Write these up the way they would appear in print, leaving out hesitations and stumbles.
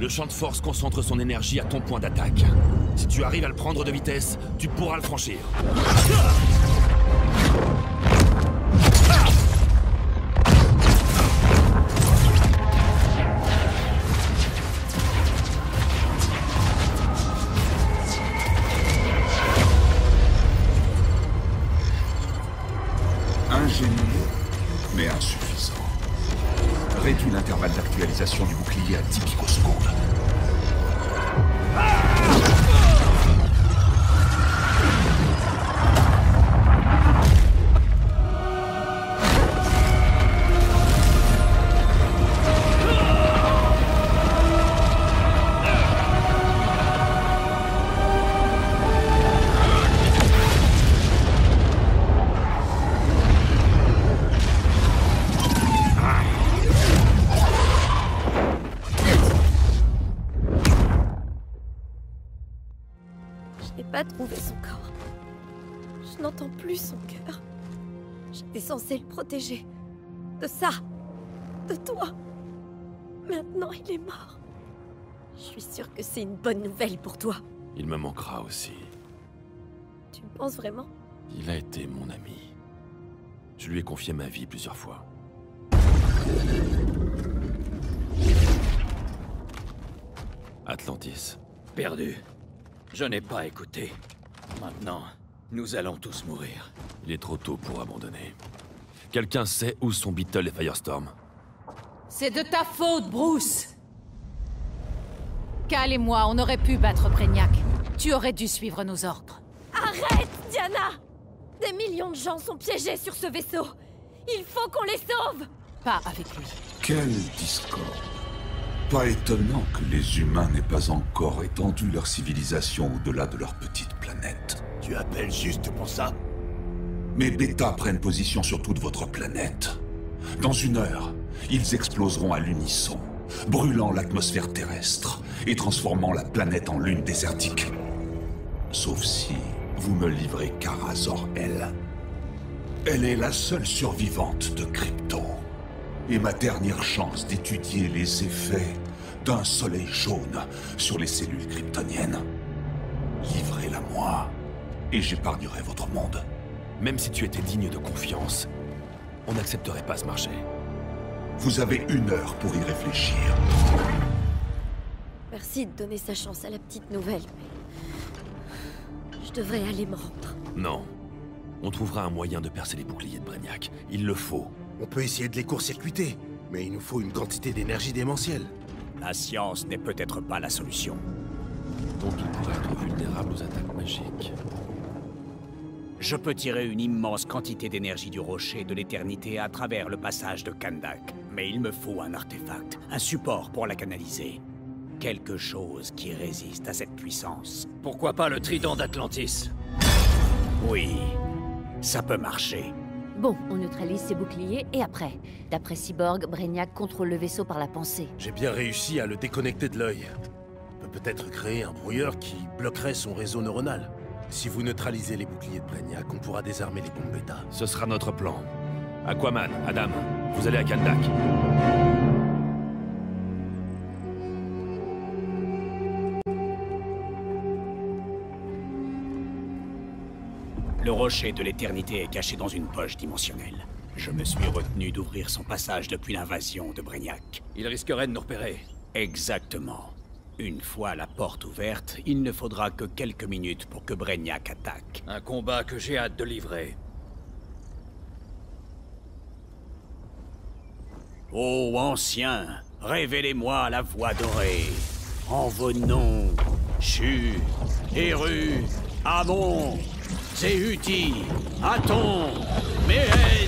Le champ de force concentre son énergie à ton point d'attaque. Si tu arrives à le prendre de vitesse, tu pourras le franchir. Ingénieux, mais insuffisant. Réduis l'intervalle d'actualisation du bouclier à 10 picosecondes. Je n'ai pas trouvé son corps. Je n'entends plus son cœur. J'étais censée le protéger. De ça. De toi. Maintenant, il est mort. Je suis sûre que c'est une bonne nouvelle pour toi. Il me manquera aussi. Tu me penses vraiment? Il a été mon ami. Je lui ai confié ma vie plusieurs fois. Atlantis. Perdu. Je n'ai pas écouté. Maintenant, nous allons tous mourir. Il est trop tôt pour abandonner. Quelqu'un sait où sont Beetle et Firestorm? C'est de ta faute, Bruce! Cal et moi, on aurait pu battre Brainiac. Tu aurais dû suivre nos ordres. Arrête, Diana! Des millions de gens sont piégés sur ce vaisseau. Il faut qu'on les sauve! Pas avec lui. Quelle discorde. Pas étonnant que les humains n'aient pas encore étendu leur civilisation au-delà de leur petite planète. Tu appelles juste pour ça? Mes bêtas prennent position sur toute votre planète. Dans 1 heure, ils exploseront à l'unisson, brûlant l'atmosphère terrestre et transformant la planète en lune désertique. Sauf si vous me livrez Kara Zor-El. Elle est la seule survivante de Krypton. Et ma dernière chance d'étudier les effets d'un soleil jaune sur les cellules kryptoniennes. Livrez-la-moi, et j'épargnerai votre monde. Même si tu étais digne de confiance, on n'accepterait pas ce marché. Vous avez 1 heure pour y réfléchir. Merci de donner sa chance à la petite nouvelle, mais... je devrais aller me rendre. Non. On trouvera un moyen de percer les boucliers de Brainiac. Il le faut. On peut essayer de les court-circuiter, mais il nous faut une quantité d'énergie démentielle. La science n'est peut-être pas la solution. Donc il pourrait être vulnérable aux attaques magiques. Je peux tirer une immense quantité d'énergie du rocher de l'éternité à travers le passage de Kandak. Mais il me faut un artefact, un support pour la canaliser. Quelque chose qui résiste à cette puissance. Pourquoi pas le trident d'Atlantis? Oui, ça peut marcher. Bon, on neutralise ses boucliers, et après? D'après Cyborg, Brainiac contrôle le vaisseau par la pensée. J'ai bien réussi à le déconnecter de l'œil. On peut peut-être créer un brouilleur qui bloquerait son réseau neuronal. Si vous neutralisez les boucliers de Brainiac, on pourra désarmer les bombes bêta. Ce sera notre plan. Aquaman, Adam, vous allez à Kandak. Le rocher de l'éternité est caché dans une poche dimensionnelle. Je me suis retenu d'ouvrir son passage depuis l'invasion de Brainiac. Il risquerait de nous repérer. Exactement. Une fois la porte ouverte, il ne faudra que quelques minutes pour que Brainiac attaque. Un combat que j'ai hâte de livrer. Ô anciens, révélez-moi la voie dorée. En vos noms, Shu, Eru, Amon, Zehuti, Aton, Mehen.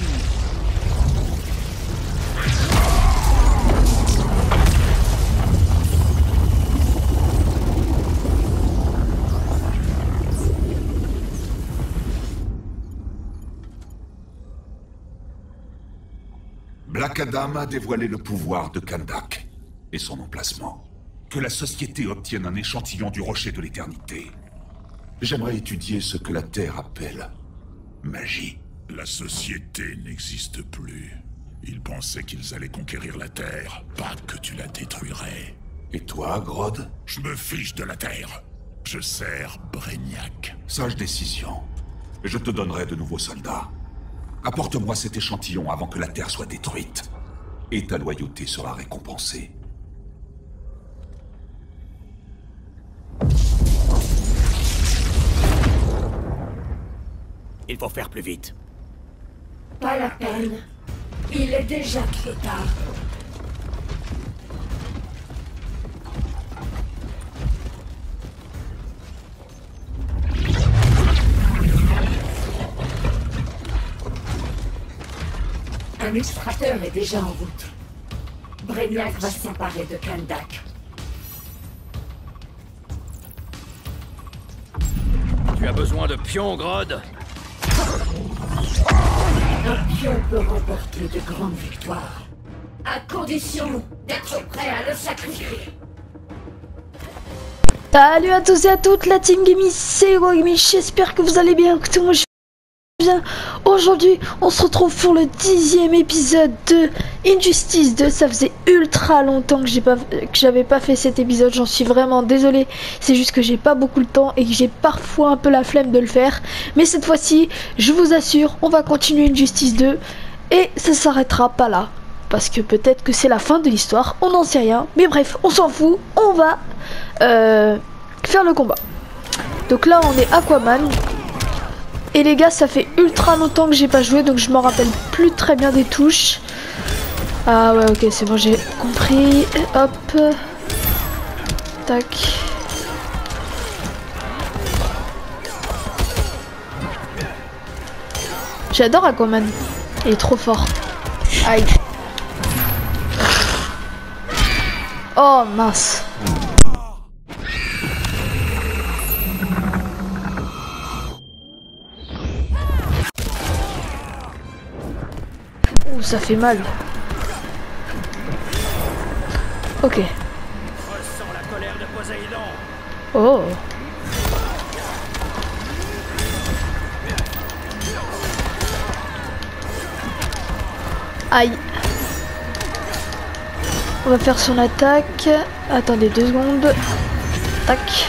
Black Adam a dévoilé le pouvoir de Kandak et son emplacement. Que la société obtienne un échantillon du rocher de l'éternité. J'aimerais étudier ce que la Terre appelle magie. La société n'existe plus. Ils pensaient qu'ils allaient conquérir la Terre, pas que tu la détruirais. Et toi, Grodd? Je me fiche de la Terre. Je sers Brainiac. Sage décision. Je te donnerai de nouveaux soldats. Apporte-moi cet échantillon avant que la Terre soit détruite. Et ta loyauté sera récompensée. Il faut faire plus vite. Pas la peine. Il est déjà trop tard. Un extracteur est déjà en route. Brainiac va s'emparer de Kahndaq. Tu as besoin de pions, Grodd? Un pion peut remporter de grandes victoires, à condition d'être prêt à le sacrifier. Salut à tous et à toutes, la team Gaming, c'est Herogaming, j'espère que vous allez bien. Écoutez, moi je vais bien. Aujourd'hui, on se retrouve pour le 10e épisode de Injustice 2. Ça faisait ultra longtemps que j'avais pas fait cet épisode, j'en suis vraiment désolée. C'est juste que j'ai pas beaucoup de temps et que j'ai parfois un peu la flemme de le faire. Mais cette fois-ci, je vous assure, on va continuer Injustice 2 et ça s'arrêtera pas là. Parce que peut-être que c'est la fin de l'histoire, on n'en sait rien. Mais bref, on s'en fout, on va faire le combat. Donc là, on est Aquaman. Et les gars, ça fait ultra longtemps que j'ai pas joué, donc je m'en rappelle plus très bien des touches. Ah ouais, ok, c'est bon, j'ai compris. Hop. Tac. J'adore Aquaman. Il est trop fort. Aïe. Oh mince. Ouh, ça fait mal. Ok. Ressens la colère de Poséidon. Oh. Aïe. On va faire son attaque. Attendez 2 secondes. Tac.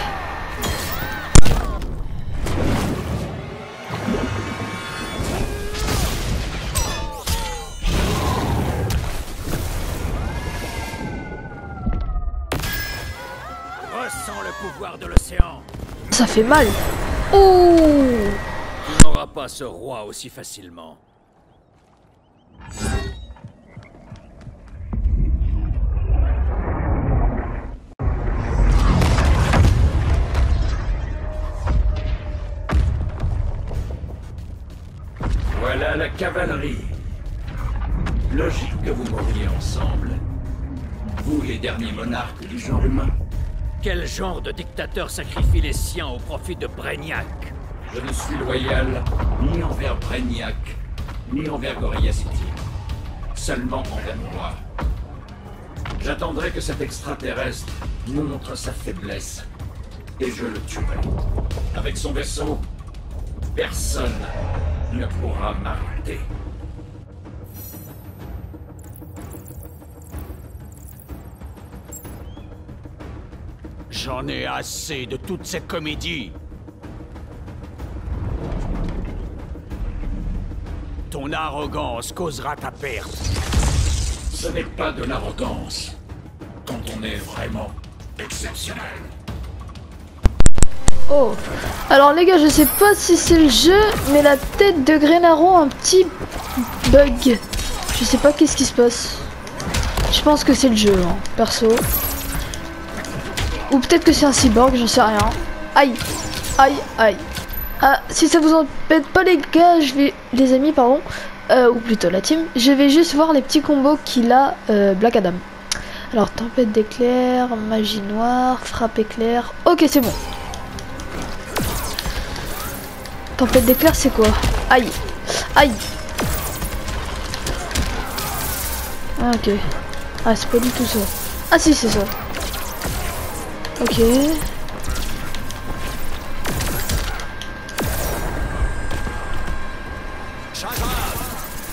Ressens le pouvoir de l'océan. Ça fait mal. Ouh. Tu n'auras pas ce roi aussi facilement. Voilà la cavalerie. Logique que vous mouriez ensemble. Vous, les derniers monarques du genre humain. Quel genre de dictateur sacrifie les siens au profit de Brainiac? Je ne suis loyal ni envers Brainiac, ni envers Gorilla City. Seulement envers moi. J'attendrai que cet extraterrestre montre sa faiblesse. Et je le tuerai. Avec son vaisseau, personne ne pourra m'arrêter. J'en ai assez de toute cette comédie. Ton arrogance causera ta perte. Ce n'est pas de l'arrogance quand on est vraiment exceptionnel. Oh. Alors les gars, je sais pas si c'est le jeu, mais la tête de Green Arrow a un petit bug. Je sais pas qu'est-ce qui se passe. Je pense que c'est le jeu, hein, perso. Ou peut-être que c'est un cyborg, j'en sais rien. Aïe. Aïe, aïe. Ah, si ça vous embête pas les gars, je vais... Les amis, pardon. Ou plutôt la team. Je vais juste voir les petits combos qu'il a, Black Adam. Alors, tempête d'éclair, magie noire, frappe éclair. Ok, c'est bon. Tempête d'éclair, c'est quoi? Aïe. Aïe. Ah, ok. Ah, c'est pas du tout ça. Ah, si, c'est ça. Ok.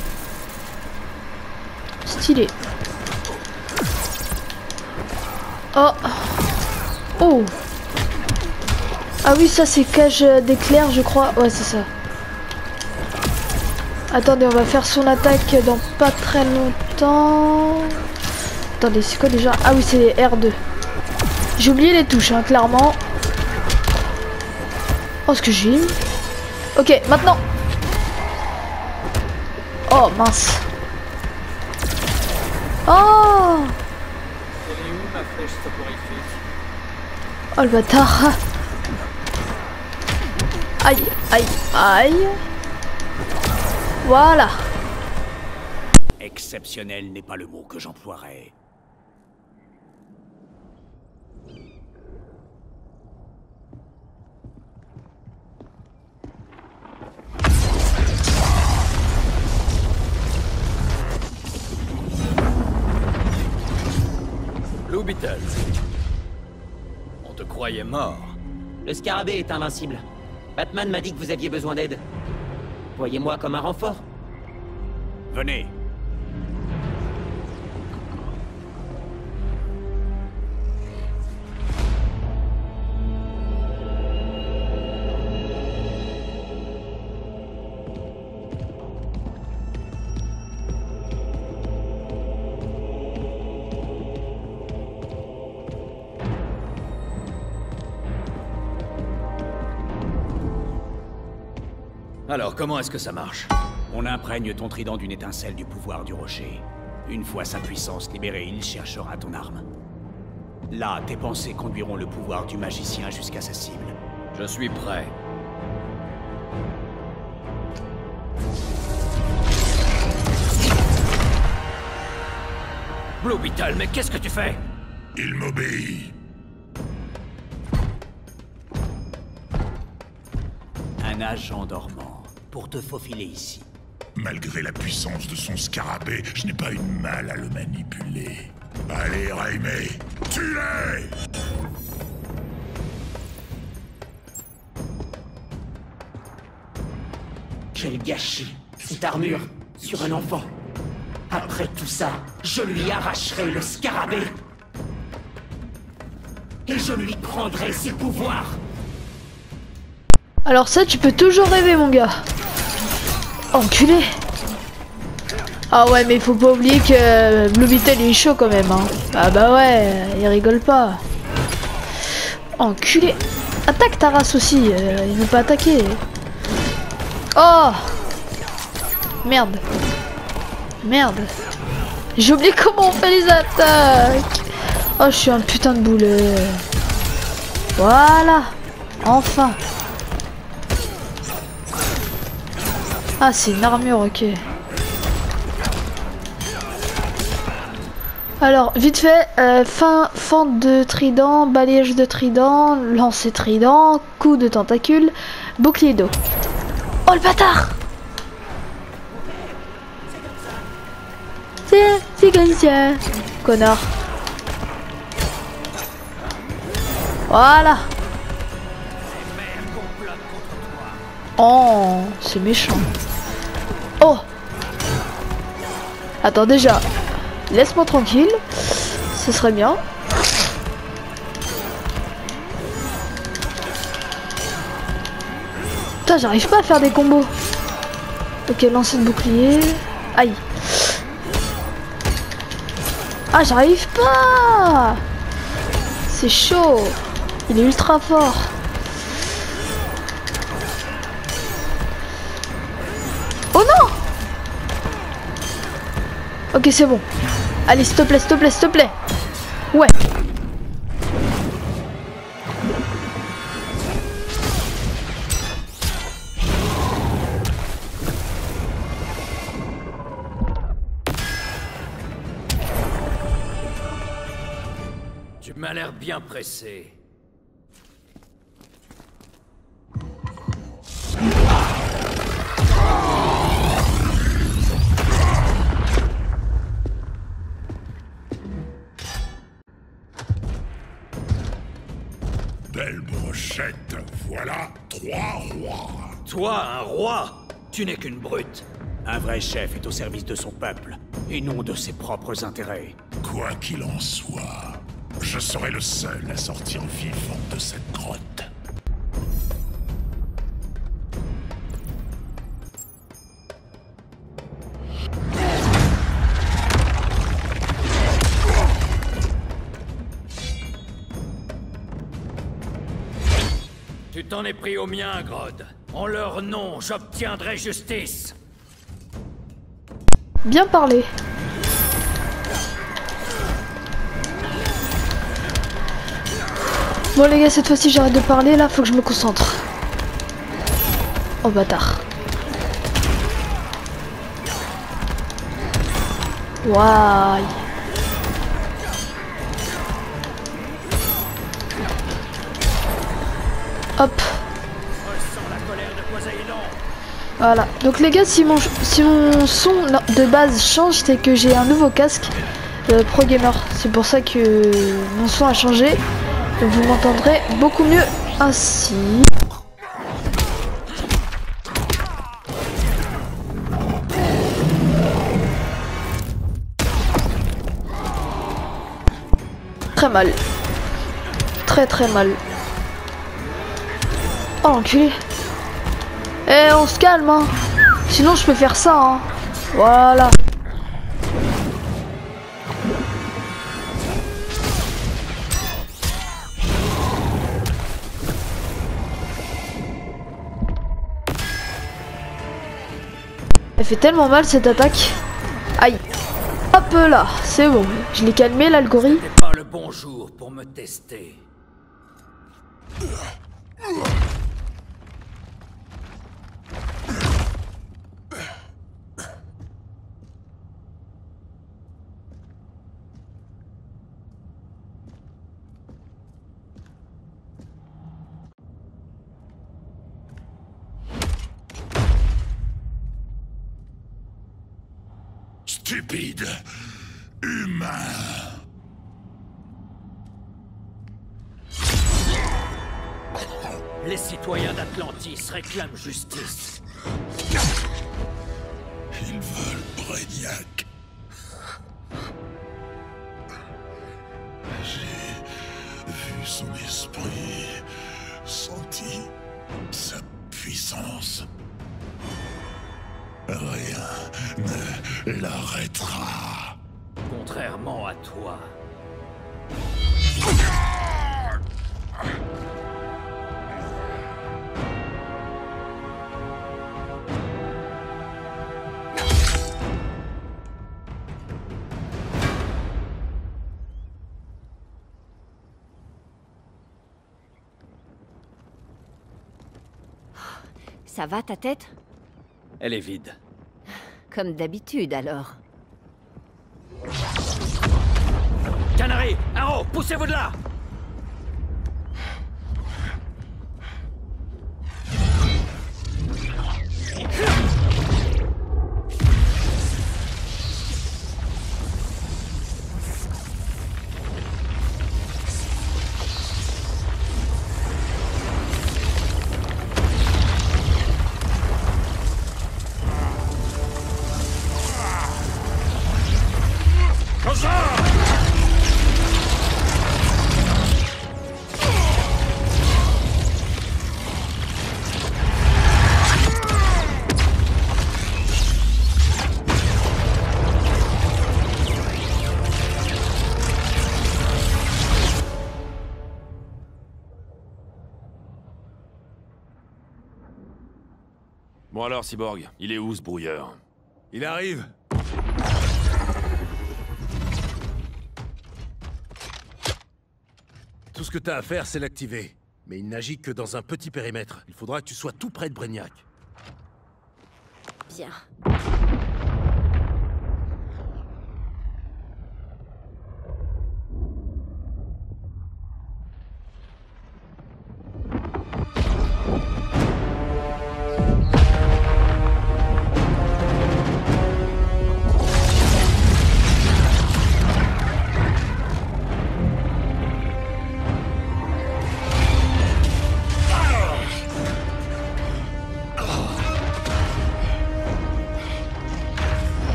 Stylé. Oh. Oh. Ah oui, ça c'est cage d'éclair, je crois. Ouais, c'est ça. Attendez, on va faire son attaque dans pas très longtemps. Attendez, c'est quoi déjà? Ah oui, c'est R2. J'ai oublié les touches, hein, clairement. Oh, ce que j'ai. Ok, maintenant. Oh, mince. Oh. Oh, le bâtard. Aïe, aïe, aïe. Voilà. Exceptionnel n'est pas le mot que j'emploierais. Blue Beetle. On te croyait mort. Le scarabée est invincible. Batman m'a dit que vous aviez besoin d'aide. Voyez-moi comme un renfort. Venez. Alors, comment est-ce que ça marche? On imprègne ton trident d'une étincelle du pouvoir du rocher. Une fois sa puissance libérée, il cherchera ton arme. Là, tes pensées conduiront le pouvoir du magicien jusqu'à sa cible. Je suis prêt. Blue Beetle, mais qu'est-ce que tu fais? Il m'obéit. Un agent dormant, pour te faufiler ici. Malgré la puissance de son scarabée, je n'ai pas eu de mal à le manipuler. Allez, Raimé, tue-les! Quel gâchis, cette armure, sur un enfant. Après tout ça, je lui arracherai le scarabée. Et je lui prendrai ses pouvoirs. Alors ça, tu peux toujours rêver, mon gars. Enculé. Ah ouais, mais faut pas oublier que Blue Beetle il est chaud quand même, hein. Ah bah ouais, il rigole pas. Enculé. Attaque ta race aussi, il veut pas attaquer. Oh. Merde. Merde. J'ai oublié comment on fait les attaques. Oh, je suis un putain de boulet. Voilà. Enfin. Ah, c'est une armure, ok. Alors, vite fait, fente de trident, balayage de trident, lancer trident, coup de tentacule, bouclier d'eau. Oh, le bâtard! C'est comme ça. Connard. Voilà. Oh, c'est méchant. Oh. Attends, déjà. Laisse-moi tranquille. Ce serait bien. Putain, j'arrive pas à faire des combos. Ok, lancer de bouclier. Aïe. Ah, j'arrive pas. C'est chaud. Il est ultra fort. Oh non. Ok, c'est bon. Allez, s'il te plaît, s'il te plaît, s'il te plaît. Ouais. Tu m'as l'air bien pressé. Belle brochette, voilà 3 rois. Toi, un roi? Tu n'es qu'une brute. Un vrai chef est au service de son peuple, et non de ses propres intérêts. Quoi qu'il en soit, je serai le seul à sortir vivant de cette grotte. Tu t'en es pris au mien, Grodd. En leur nom, j'obtiendrai justice. Bien parlé. Bon les gars, cette fois-ci j'arrête de parler, là faut que je me concentre. Oh bâtard. Waouh. Hop. Voilà. Donc les gars, si mon son de base change, c'est que j'ai un nouveau casque Pro Gamer. C'est pour ça que mon son a changé. Vous m'entendrez beaucoup mieux ainsi. Très mal. Très mal. Oh l'enculé. Eh, on se calme, hein. Sinon je peux faire ça, hein. Voilà. Elle fait tellement mal cette attaque. Aïe. Hop là, c'est bon. Je l'ai calmé l'algorithme. C'était pas le bon jour pour me tester. Stupide. Humain. Les citoyens d'Atlantis réclament justice. Ils veulent Brainiac. J'ai vu son esprit, senti sa puissance. Rien ne l'arrêtera. Contrairement à toi. Ça va ta tête? Elle est vide. Comme d'habitude alors. Canary, Arrow, poussez-vous de là! Bon alors, Cyborg, il est où ce brouilleur? Il arrive. Tout ce que t'as à faire, c'est l'activer. Mais il n'agit que dans un petit périmètre. Il faudra que tu sois tout près de Brainiac. Bien.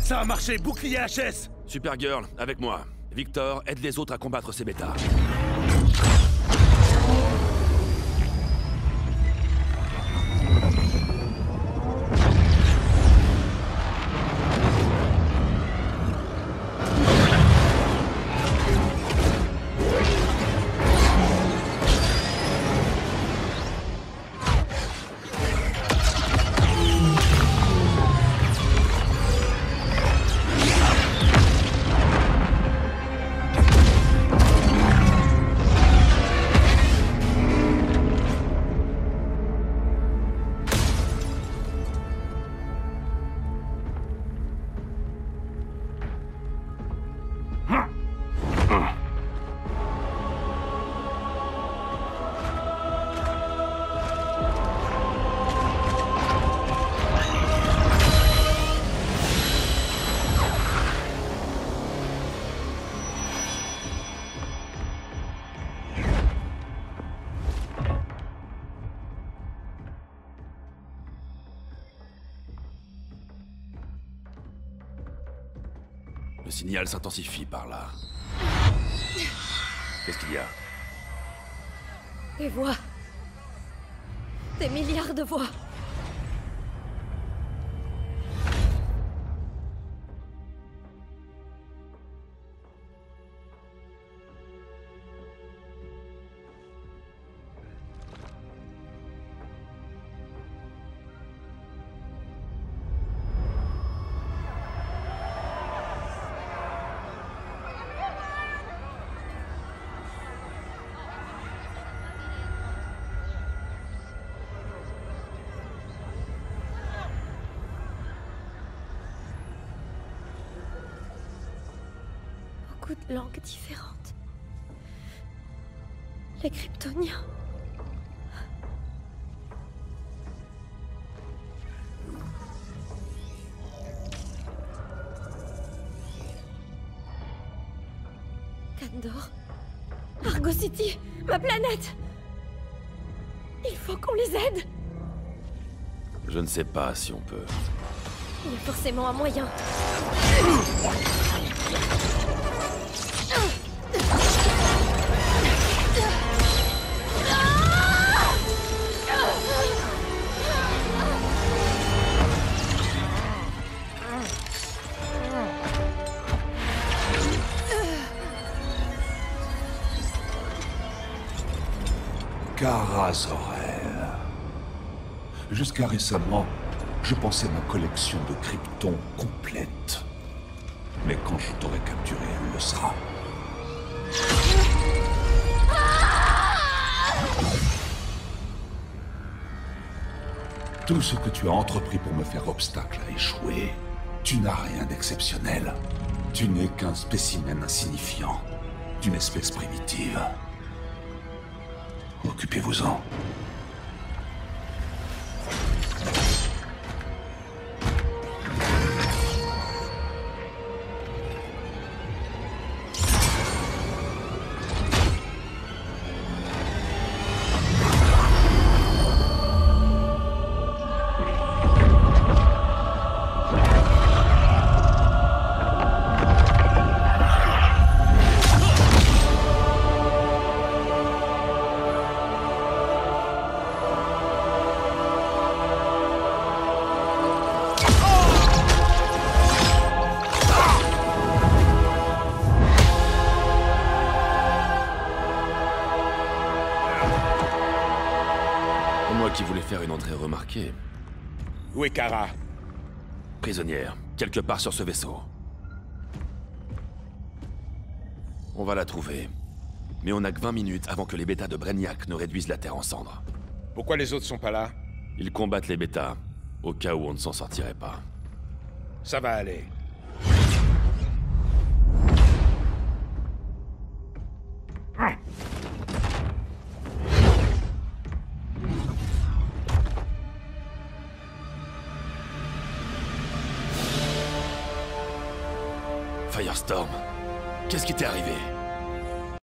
Ça a marché, bouclier HS! Supergirl, avec moi. Victor, aide les autres à combattre ces bêtas. Le signal s'intensifie par là. Qu'est-ce qu'il y a? Des voix. Des milliards de voix. De langues différentes. Les Kryptoniens. Kandor. Argo City, ma planète. Il faut qu'on les aide. Je ne sais pas si on peut. Il y a forcément un moyen. Kara Zor-El. Jusqu'à récemment, je pensais ma collection de Krypton complète. Mais quand je t'aurai capturé, elle le sera. Tout ce que tu as entrepris pour me faire obstacle a échoué. Tu n'as rien d'exceptionnel. Tu n'es qu'un spécimen insignifiant, d'une espèce primitive. Occupez-vous-en. Qui voulait faire une entrée remarquée. Où est Kara? Prisonnière, quelque part sur ce vaisseau. On va la trouver. Mais on n'a que 20 minutes avant que les bêtas de Brainiac ne réduisent la Terre en cendres. Pourquoi les autres sont pas là? Ils combattent les bêtas, au cas où on ne s'en sortirait pas. Ça va aller. Firestorm, qu'est-ce qui t'est arrivé?